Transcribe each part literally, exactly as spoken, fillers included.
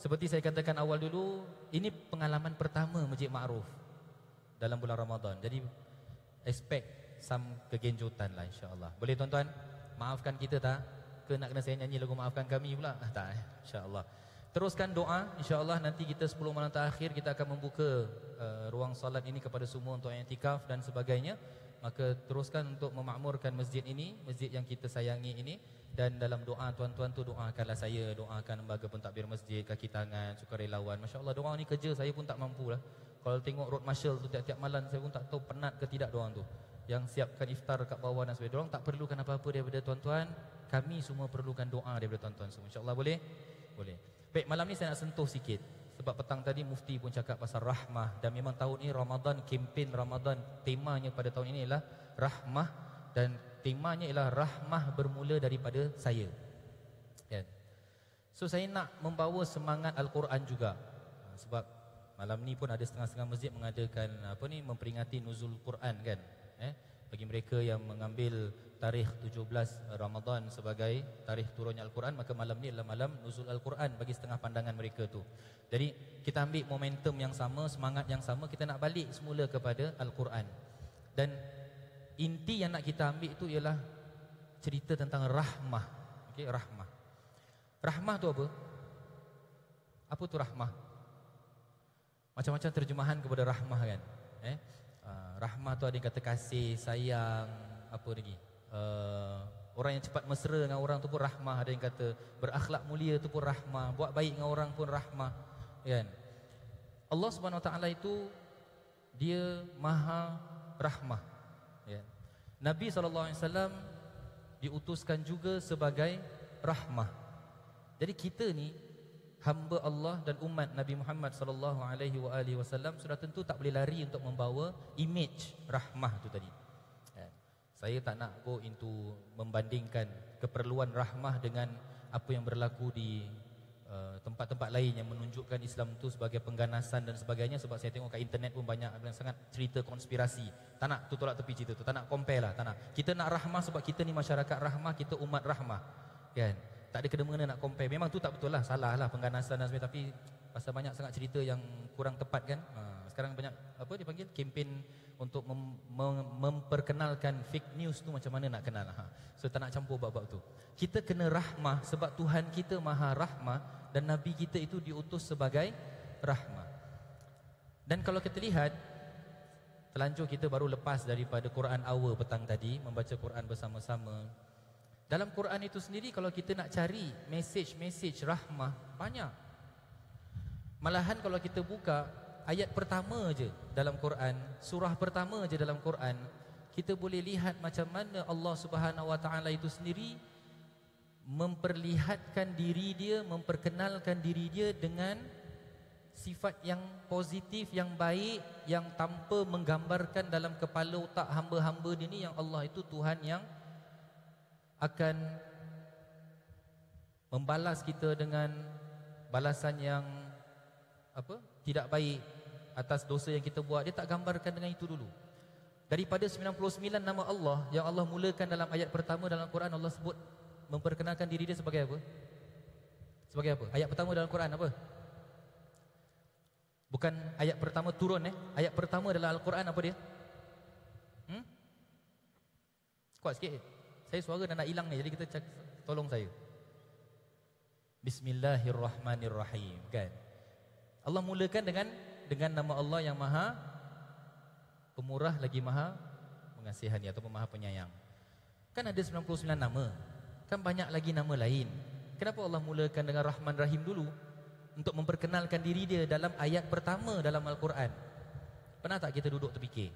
Seperti saya katakan awal dulu, ini pengalaman pertama Masjid Ma'ruf dalam bulan Ramadan. Jadi expect some kegenjutan lah insya-Allah. Boleh tuan-tuan? Maafkan kita tak? Ke nak kena saya nyanyi lagu maafkan kami pula? Ah, tak eh? Insya-Allah. Teruskan doa, insya-Allah nanti kita sepuluh malam terakhir kita akan membuka uh, ruang solat ini kepada semua untuk i'tikaf dan sebagainya. Maka teruskan untuk memakmurkan masjid ini, masjid yang kita sayangi ini. Dan dalam doa tuan-tuan tu doakanlah saya, doakan lembaga pentadbir masjid, kaki tangan, sukarelawan. Masya-Allah doa ni kerja saya pun tak mampu lah. Kalau tengok road marshal tu tiap-tiap malam saya pun tak tahu penat ke tidak doang tu. Yang siapkan iftar kat bawah dan sebagainya. Diorang tak perlukan apa-apa daripada tuan-tuan. Kami semua perlukan doa daripada tuan-tuan semua. Insya-Allah boleh? Boleh. Baik, malam ni saya nak sentuh sikit. Sebab petang tadi mufti pun cakap pasal rahmah. Dan memang tahun ini Ramadan, kempen Ramadan, temanya pada tahun ini ialah rahmah. Dan temanya ialah rahmah bermula daripada saya. Ya. So saya nak membawa semangat Al-Quran juga. Sebab malam ni pun ada setengah-setengah masjid mengadakan apa ni, memperingati nuzul Quran kan. Eh, bagi mereka yang mengambil tarikh tujuh belas Ramadan sebagai tarikh turunnya Al-Quran, maka malam ni adalah malam nuzul Al-Quran bagi setengah pandangan mereka tu. Jadi kita ambil momentum yang sama, semangat yang sama, kita nak balik semula kepada Al-Quran. Dan inti yang nak kita ambil itu ialah cerita tentang rahmah. Okey, rahmah. Rahmah tu apa? Apa tu rahmah? Macam-macam terjemahan kepada rahmah kan. Eh? Uh, rahmah tu ada yang kata kasih, sayang, apa lagi? Uh, orang yang cepat mesra dengan orang tu pun rahmah. Ada yang kata berakhlak mulia tu pun rahmah, buat baik dengan orang pun rahmah. Kan? Allah Subhanahu Wa Taala itu dia maha rahmah. Ya. Nabi sallallahu alaihi wasallam diutuskan juga sebagai rahmah. Jadi kita ni hamba Allah dan umat Nabi Muhammad sallallahu alaihi wasallam sudah tentu tak boleh lari untuk membawa image rahmah tu tadi. Ya. Saya tak nak go into membandingkan keperluan rahmah dengan apa yang berlaku di Uh, tempat-tempat lain yang menunjukkan Islam itu sebagai pengganasan dan sebagainya. Sebab saya tengok kat internet pun banyak yang sangat cerita konspirasi. Tak nak tu tolak tepi cerita tu, tak nak compare lah, tak nak. Kita nak rahmah sebab kita ni masyarakat rahmah, kita umat rahmah, kan? Tak ada kena-mengena nak compare. Memang tu tak betul lah, salah lah pengganasan dan sebagainya. Tapi pasal banyak sangat cerita yang kurang tepat kan. Ha, sekarang banyak apa dipanggil kempen untuk mem mem memperkenalkan fake news tu, macam mana nak kenal. Ha. So tak nak campur bab-bab tu. Kita kena rahmah sebab Tuhan kita maha rahmah dan Nabi kita itu diutus sebagai rahmah. Dan kalau kita lihat, terlanjur kita baru lepas daripada Quran hour petang tadi, membaca Quran bersama-sama. Dalam Quran itu sendiri kalau kita nak cari message-message rahmah, banyak. Malahan kalau kita buka ayat pertama je dalam Quran, surah pertama je dalam Quran, kita boleh lihat macam mana Allah Subhanahu Wa Taala itu sendiri memperlihatkan diri dia, memperkenalkan diri dia dengan sifat yang positif, yang baik, yang tanpa menggambarkan dalam kepala otak hamba-hamba dia ni yang Allah itu Tuhan yang akan membalas kita dengan balasan yang apa? Tidak baik atas dosa yang kita buat. Dia tak gambarkan dengan itu dulu. Daripada sembilan puluh sembilan nama Allah yang Allah mulakan dalam ayat pertama dalam Quran, Allah sebut memperkenalkan diri dia sebagai apa? Sebagai apa? Ayat pertama dalam Quran apa? Bukan ayat pertama turun eh. Ayat pertama dalam Al-Quran apa dia? Hmm? Kuat sikit. Saya suara dah nak hilang ni, jadi kita cak, tolong saya. Bismillahirrahmanirrahim, kan? Allah mulakan dengan dengan nama Allah yang Maha Pemurah lagi Maha Mengasihani atau Maha Penyayang. Kan ada sembilan puluh sembilan nama. Kan banyak lagi nama lain. Kenapa Allah mulakan dengan Rahman Rahim dulu? Untuk memperkenalkan diri dia dalam ayat pertama dalam Al-Quran. Pernah tak kita duduk terfikir?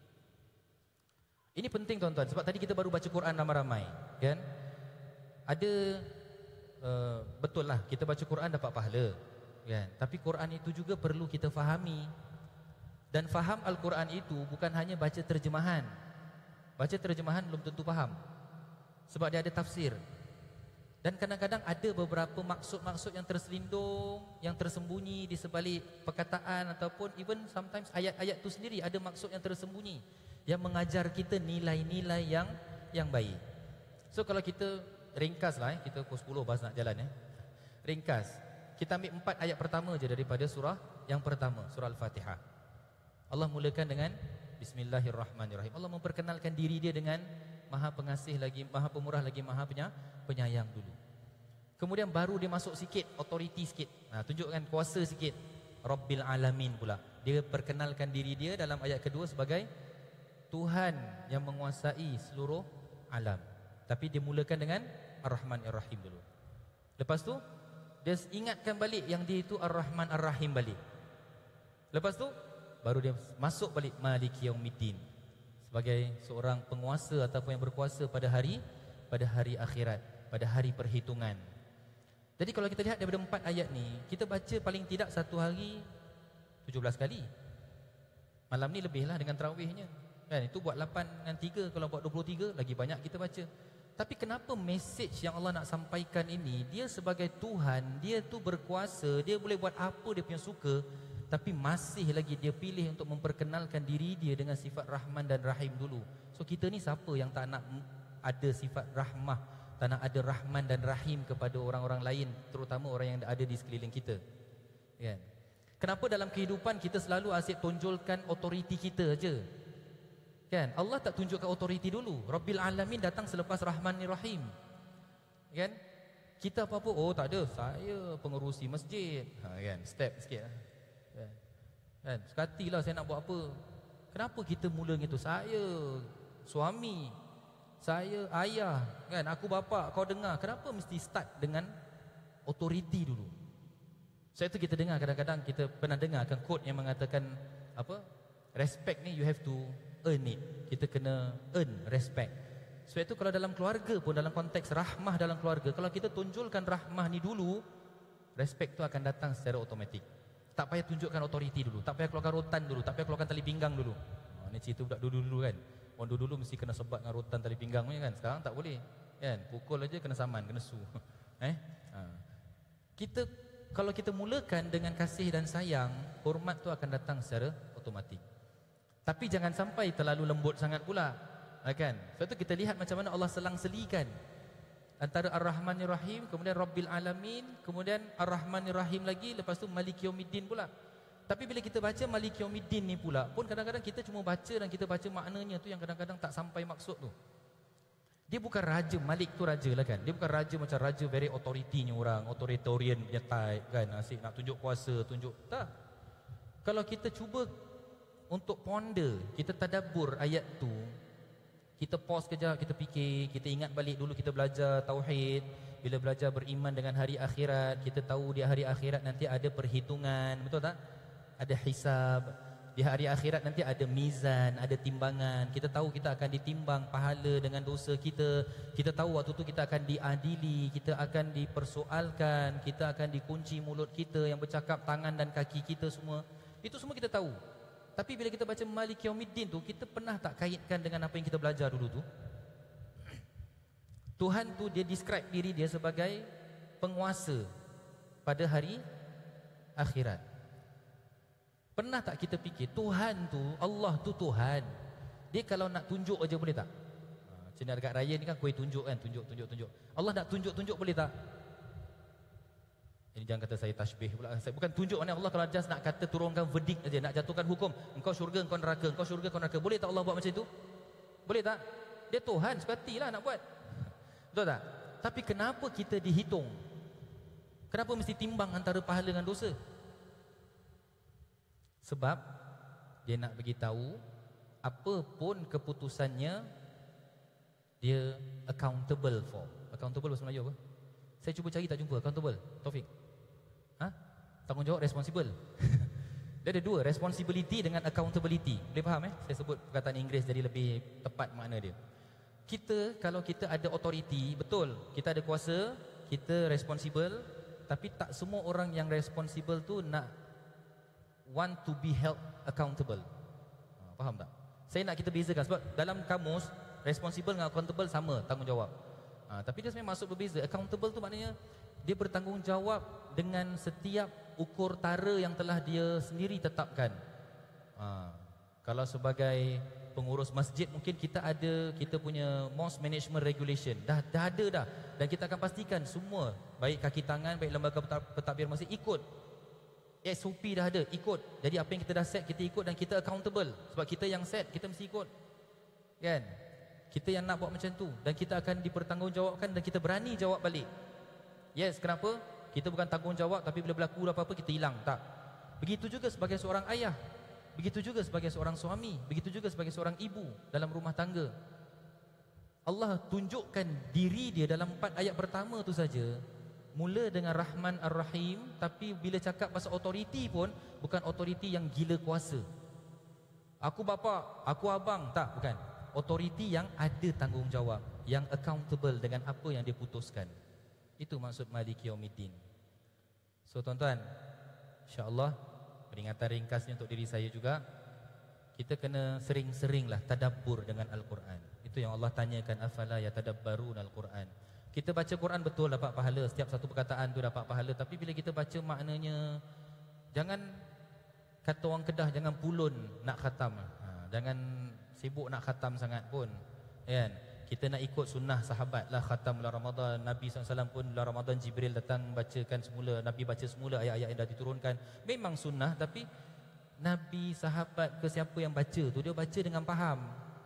Ini penting tuan-tuan, sebab tadi kita baru baca Quran ramai-ramai, kan? Ada uh, betul lah kita baca Quran dapat pahala, kan? Tapi Quran itu juga perlu kita fahami. Dan faham Al-Quran itu bukan hanya baca terjemahan. Baca terjemahan belum tentu faham, sebab dia ada tafsir. Dan kadang-kadang ada beberapa maksud-maksud yang terselindung, yang tersembunyi di sebalik perkataan, ataupun even sometimes ayat-ayat itu sendiri ada maksud yang tersembunyi yang mengajar kita nilai-nilai yang yang baik. So kalau kita ringkas lah, eh, kita pukul sepuluh bahas nak jalan eh. Ringkas. Kita ambil empat ayat pertama je daripada surah yang pertama, surah Al-Fatihah. Allah mulakan dengan Bismillahirrahmanirrahim. Allah memperkenalkan diri dia dengan Maha Pengasih lagi, Maha Pemurah lagi, Maha Penyayang dulu. Kemudian baru dia masuk sikit, authority sikit. Nah, tunjukkan kuasa sikit. Rabbil Alamin pula. Dia perkenalkan diri dia dalam ayat kedua sebagai Tuhan yang menguasai seluruh alam. Tapi dia mulakan dengan Ar-Rahman Ar-Rahim dulu. Lepas tu dia ingatkan balik yang dia itu Ar-Rahman Ar-Rahim balik. Lepas tu baru dia masuk balik Maliki Yaumiddin sebagai seorang penguasa ataupun yang berkuasa pada hari pada hari akhirat, pada hari perhitungan. Jadi kalau kita lihat daripada empat ayat ni, kita baca paling tidak satu hari tujuh belas kali. Malam ni lebihlah dengan tarawihnya. Kan itu buat lapan dengan tiga, kalau buat dua puluh tiga lagi banyak kita baca. Tapi kenapa message yang Allah nak sampaikan ini, dia sebagai Tuhan, dia tu berkuasa, dia boleh buat apa dia punya suka, tapi masih lagi dia pilih untuk memperkenalkan diri dia dengan sifat Rahman dan Rahim dulu. So kita ni siapa yang tak nak ada sifat rahmah, tak nak ada Rahman dan Rahim kepada orang-orang lain, terutama orang yang ada di sekeliling kita. Kan? Kenapa dalam kehidupan kita selalu asyik tonjolkan otoriti kita aja? Kan? Allah tak tunjukkan otoriti dulu. Rabbil Alamin datang selepas Rahman Rahim. Kan? Kita apa-apa, oh tak ada, saya pengerusi masjid. Ha, kan? Step sikit. Kan? Kan? Sekatilah saya nak buat apa. Kenapa kita mula gitu? Saya suami, saya ayah, kan? Aku bapa, kau dengar. Kenapa mesti start dengan otoriti dulu? Sebab itu kita dengar kadang-kadang, kita pernah dengar akan quote yang mengatakan apa? Respect ni you have to earn it. Kita kena earn respect. Sebab itu kalau dalam keluarga pun, dalam konteks rahmah dalam keluarga, kalau kita tunjulkan rahmah ni dulu, respect tu akan datang secara automatik. Tak payah tunjukkan otoriti dulu, tak payah keluarkan rotan dulu, tak payah keluarkan tali pinggang dulu. Ha, ni cerita budak dulu-dulu kan. Orang dulu-dulu mesti kena sebat dengan rotan tali pinggang kan. Sekarang tak boleh. Kan? Pukul aja kena saman, kena su. eh? Ha. Kita kalau kita mulakan dengan kasih dan sayang, hormat tu akan datang secara automatik. Tapi jangan sampai terlalu lembut sangat pula. Kan? Sebab tu kita lihat macam mana Allah selang-selikan antara Ar-Rahmanir Rahim, kemudian Rabbil Alamin, kemudian Ar-Rahmanir Rahim lagi, lepas tu Maliki Yaumiddin pula. Tapi bila kita baca Maliki Yaumiddin ni pula, pun kadang-kadang kita cuma baca dan kita baca maknanya tu yang kadang-kadang tak sampai maksud tu. Dia bukan raja, Malik tu raja lah kan. Dia bukan raja macam raja very authority-nya orang, authoritarian punya type kan, asyik nak tunjuk kuasa, tunjuk. Tak. Kalau kita cuba untuk ponder, kita tadabbur ayat tu, kita pause kejap, kita fikir, kita ingat balik dulu kita belajar tauhid. Bila belajar beriman dengan hari akhirat, kita tahu di hari akhirat nanti ada perhitungan, betul tak? Ada hisab. Di hari akhirat nanti ada mizan, ada timbangan. Kita tahu kita akan ditimbang pahala dengan dosa kita. Kita tahu waktu tu kita akan diadili, kita akan dipersoalkan, kita akan dikunci mulut kita, yang bercakap tangan dan kaki kita semua. Itu semua kita tahu. Tapi bila kita baca Maliki Yaumiddin tu, kita pernah tak kaitkan dengan apa yang kita belajar dulu tu? Tuhan tu dia describe diri dia sebagai penguasa pada hari akhirat. Pernah tak kita fikir Tuhan tu, Allah tu Tuhan, dia kalau nak tunjuk aja boleh tak? Macam ni dekat raya ni kan kuih tunjuk kan, tunjuk, tunjuk, tunjuk. Allah nak tunjuk-tunjuk boleh tak? Ini jangan kata saya tasbih pula. Saya bukan tunjuk mana Allah kalau just nak kata turunkan verdict aja, nak jatuhkan hukum. Engkau syurga, engkau neraka, engkau syurga, engkau neraka. Boleh tak Allah buat macam itu? Boleh tak? Dia Tuhan, sekatilah nak buat. Betul tak? Tapi kenapa kita dihitung? Kenapa mesti timbang antara pahala dengan dosa? Sebab dia nak bagi tahu apa pun keputusannya dia accountable for. Accountable bahasa Melayu apa? Saya cuba cari tak jumpa accountable. Taufik. Ha? Tanggungjawab, responsible. Dia ada dua, responsibility dengan accountability. Boleh faham eh? Saya sebut perkataan Inggeris jadi lebih tepat makna dia. Kita kalau kita ada authority, betul, kita ada kuasa, kita responsible, tapi tak semua orang yang responsible tu nak want to be held accountable. Ha, faham tak? Saya nak kita bezakan sebab dalam kamus responsible dengan accountable sama, tanggungjawab. Ha, tapi dia sebenarnya maksud berbeza. Accountable tu maknanya dia bertanggungjawab dengan setiap ukur tara yang telah dia sendiri tetapkan. Ha, kalau sebagai pengurus masjid, mungkin kita ada kita punya mosque management regulation. Dah dah ada dah. Dan kita akan pastikan semua, baik kaki tangan, baik lembaga pentadbir masjid ikut. S O P dah ada, ikut. Jadi apa yang kita dah set, kita ikut dan kita accountable. Sebab kita yang set, kita mesti ikut. Kan? Kita yang nak buat macam tu. Dan kita akan dipertanggungjawabkan dan kita berani jawab balik. Yes, kenapa? Kita bukan tanggungjawab tapi bila berlaku apa-apa kita hilang. Tak. Begitu juga sebagai seorang ayah. Begitu juga sebagai seorang suami. Begitu juga sebagai seorang ibu dalam rumah tangga. Allah tunjukkan diri dia dalam empat ayat pertama tu saja. Mula dengan Rahman Ar-Rahim, tapi bila cakap pasal otoriti pun bukan otoriti yang gila kuasa. Aku bapa, aku abang, tak, bukan. Otoriti yang ada tanggungjawab, yang accountable dengan apa yang dia putuskan. Itu maksud Maliki Yaumiddin. So tuan-tuan, insya-Allah peringatan ringkasnya untuk diri saya juga, kita kena sering-seringlah tadabbur dengan Al-Quran. Itu yang Allah tanyakan, afala yatadabbaruna Al-Quran. Kita baca Quran betul dapat pahala, setiap satu perkataan tu dapat pahala, tapi bila kita baca maknanya, jangan kata orang Kedah, jangan pulun nak khatam. Ha, jangan sibuk nak khatam sangat pun. Kan? Kita nak ikut sunnah sahabat lah, khatam bulan Ramadan. Nabi sallallahu alaihi wasallam pun bulan Ramadan Jibril datang bacakan semula, Nabi baca semula ayat-ayat yang dah diturunkan. Memang sunnah, tapi Nabi, sahabat ke siapa yang baca tu, dia baca dengan faham.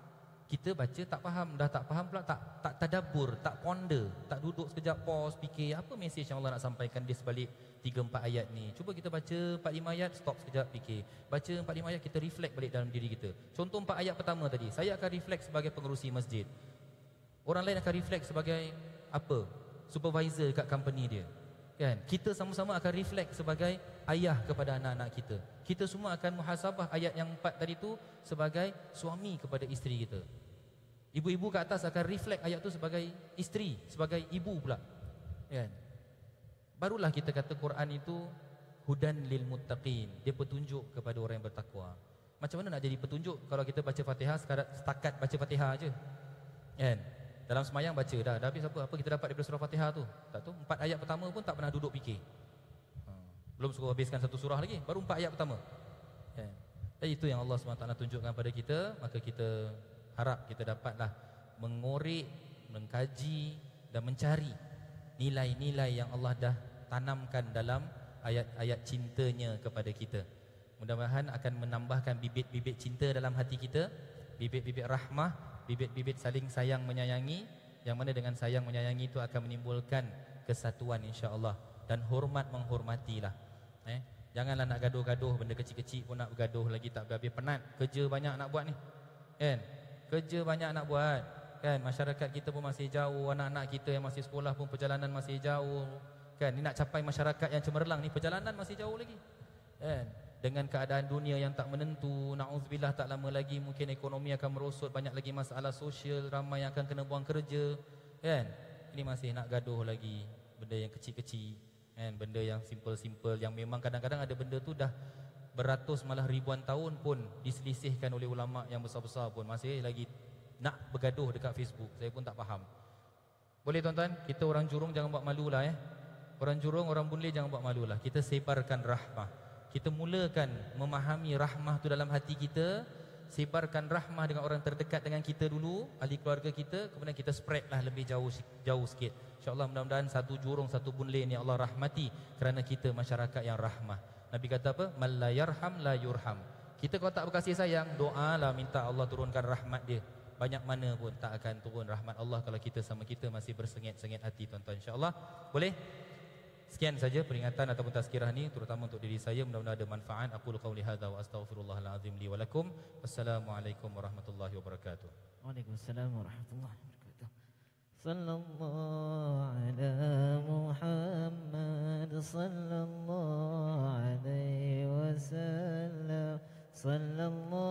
Kita baca tak faham, dah tak faham pula, tak tak tadabbur, tak ponder, tak duduk sekejap pause fikir apa mesej yang Allah nak sampaikan di sebalik tiga empat ayat ni. Cuba kita baca empat lima ayat, stop sekejap fikir. Baca empat lima ayat, kita reflect balik dalam diri kita. Contoh empat ayat pertama tadi, saya akan reflect sebagai pengerusi masjid. Orang lain akan reflect sebagai apa? Supervisor dekat company dia. Kan? Kita sama-sama akan reflect sebagai ayah kepada anak-anak kita. Kita semua akan muhasabah ayat yang empat tadi tu sebagai suami kepada isteri kita. Ibu-ibu kat atas akan reflect ayat tu sebagai isteri, sebagai ibu pula. Kan? Barulah kita kata Quran itu hudan lil muttaqin. Dia petunjuk kepada orang yang bertakwa. Macam mana nak jadi petunjuk kalau kita baca Fatihah setakat baca Fatihah aje? Kan? Dalam semayang baca dah, dah habis apa? Apa kita dapat daripada surah Fatihah tu? Tak tahu, empat ayat pertama pun tak pernah duduk fikir. Ha. Belum suruh habiskan satu surah lagi, baru empat ayat pertama. Kan? Dan itu yang Allah subhanahu wa taala tunjukkan pada kita, maka kita harap kita dapatlah mengorek, mengkaji dan mencari nilai-nilai yang Allah dah tanamkan dalam ayat-ayat cintanya kepada kita. Mudah-mudahan akan menambahkan bibit-bibit cinta dalam hati kita, bibit-bibit rahmah, bibit-bibit saling sayang menyayangi, yang mana dengan sayang menyayangi itu akan menimbulkan kesatuan insya-Allah, dan hormat menghormatilah. Eh, janganlah nak gaduh-gaduh, benda kecil-kecil pun nak bergaduh lagi tak habis, penat. Kerja banyak nak buat ni. Kan? Kerja banyak nak buat. Kan? Masyarakat kita pun masih jauh, anak-anak kita yang masih sekolah pun perjalanan masih jauh. Kan? Ni nak capai masyarakat yang cemerlang ni, perjalanan masih jauh lagi. Kan? Dengan keadaan dunia yang tak menentu, na'udzubillah tak lama lagi mungkin ekonomi akan merosot, banyak lagi masalah sosial, ramai yang akan kena buang kerja. Kan? Ini masih nak gaduh lagi benda yang kecil-kecil, kan? Benda yang simple-simple, yang memang kadang-kadang ada benda tu dah beratus malah ribuan tahun pun diselisihkan oleh ulama yang besar-besar pun masih lagi nak bergaduh dekat Facebook. Saya pun tak faham. Boleh tuan-tuan, kita orang Jurong jangan buat malu lah eh. Orang Jurong, orang Bun Lay jangan buat malu lah. Kita sebarkan rahmah. Kita mulakan memahami rahmah tu dalam hati kita, sebarkan rahmah dengan orang terdekat dengan kita dulu, ahli keluarga kita, kemudian kita spread lah lebih jauh jauh sikit. InsyaAllah mudah-mudahan satu Jurong, satu Bun Lay ni Allah rahmati kerana kita masyarakat yang rahmah. Nabi kata apa? Man la yarham la yurham. Kita kalau tak berkasih sayang, doalah minta Allah turunkan rahmat dia. Banyak mana pun tak akan turun rahmat Allah kalau kita sama kita masih bersengit-sengit hati, tuan-tuan. InsyaAllah boleh? Sekian saja peringatan ataupun tazkirah ni, terutama untuk diri saya, mudah-mudahan ada manfaat. Aqulu qawli hadza wa astaghfirullahal azim li wa lakum. Wassalamualaikum warahmatullahi wabarakatuh. Waalaikumsalam warahmatullahi wabarakatuh. Sallallahu ala Muhammad sallallahu alaihi wasallam. Sallallahu